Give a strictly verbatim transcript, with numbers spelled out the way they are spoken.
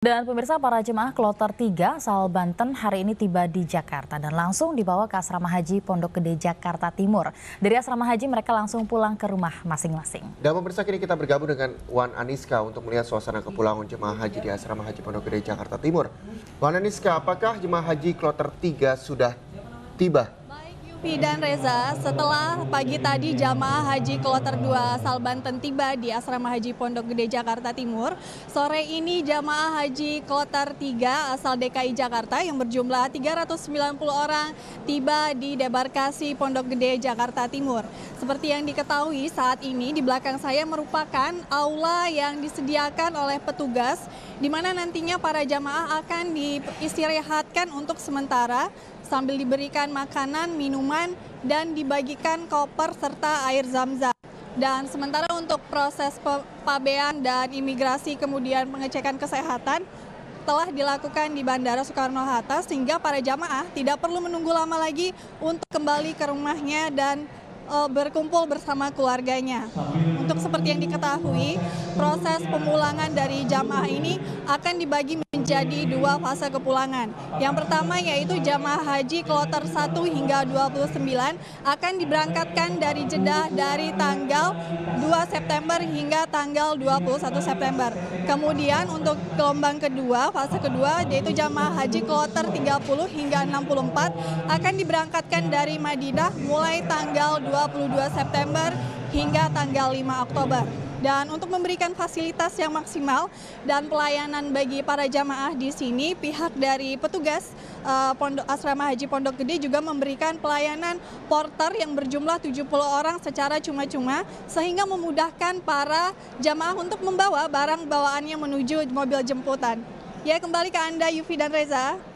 Dan pemirsa, para jemaah kloter tiga asal Banten hari ini tiba di Jakarta dan langsung dibawa ke Asrama Haji Pondok Gede Jakarta Timur. Dari Asrama Haji mereka langsung pulang ke rumah masing-masing. Dan pemirsa, kini kita bergabung dengan Wan Aniska untuk melihat suasana kepulangan jemaah haji di Asrama Haji Pondok Gede Jakarta Timur. Wan Aniska, apakah jemaah haji kloter tiga sudah tiba? Yufi dan Reza, setelah pagi tadi jamaah haji kloter dua asal Banten tiba di Asrama Haji Pondok Gede Jakarta Timur, sore ini jamaah haji kloter tiga asal D K I Jakarta yang berjumlah tiga ratus sembilan puluh orang tiba di debarkasi Pondok Gede Jakarta Timur. Seperti yang diketahui, saat ini di belakang saya merupakan aula yang disediakan oleh petugas di mana nantinya para jamaah akan diistirahatkan untuk sementara sambil diberikan makanan, minuman, dan dibagikan koper serta air zam-zam. Dan sementara untuk proses pabean dan imigrasi kemudian pengecekan kesehatan telah dilakukan di Bandara Soekarno-Hatta sehingga para jamaah tidak perlu menunggu lama lagi untuk kembali ke rumahnya dan e, berkumpul bersama keluarganya. Untuk seperti yang diketahui, proses pemulangan dari jamaah ini akan dibagi menjadi dua fase kepulangan. Yang pertama yaitu jamaah haji kloter satu hingga dua puluh sembilan akan diberangkatkan dari Jeddah dari tanggal dua September hingga tanggal dua puluh satu September. Kemudian untuk gelombang kedua, fase kedua yaitu jamaah haji kloter tiga puluh hingga enam puluh empat akan diberangkatkan dari Madinah mulai tanggal dua puluh dua September hingga tanggal lima Oktober. Dan untuk memberikan fasilitas yang maksimal dan pelayanan bagi para jamaah di sini, pihak dari petugas uh, Pondok, Asrama Haji Pondok Gede juga memberikan pelayanan porter yang berjumlah tujuh puluh orang secara cuma-cuma, sehingga memudahkan para jamaah untuk membawa barang bawaannya menuju mobil jemputan. Ya, kembali ke Anda, Yufi dan Reza.